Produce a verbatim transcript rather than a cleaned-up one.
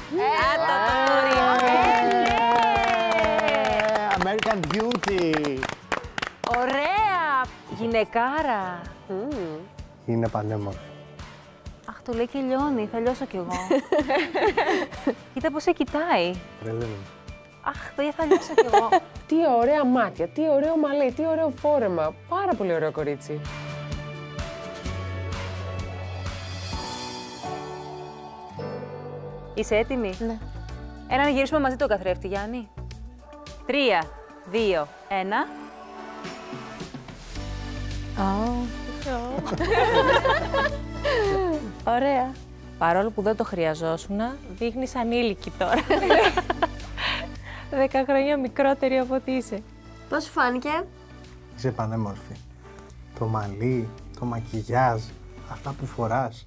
Άτο το κουρί. American Beauty. Ωραία. Γυναικάρα. Είναι πανέμορφη. Αχ, το λέει και λιώνει. Θα λιώσω κι εγώ. Κοίτα πώς σε κοιτάει. Τρελαίνομαι. Αχ, παιδιά, θα λιώσω κι εγώ. Τι ωραία μάτια, τι ωραίο μαλλί, τι ωραίο φόρεμα. Πάρα πολύ ωραίο κορίτσι. Είσαι έτοιμη? Ναι. Ένα να γυρίσουμε μαζί το καθρέφτη, Γιάννη. Τρία, δύο, ένα. Ωραία. Παρόλο που δεν το χρειαζόσουν, δείχνεις ανήλικη τώρα. Δέκα χρόνια μικρότερη από ό,τι είσαι. Πώς σου φάνηκε? Είσαι πανέμορφη. Το μαλλί, το μακιγιάζ, αυτά που φοράς.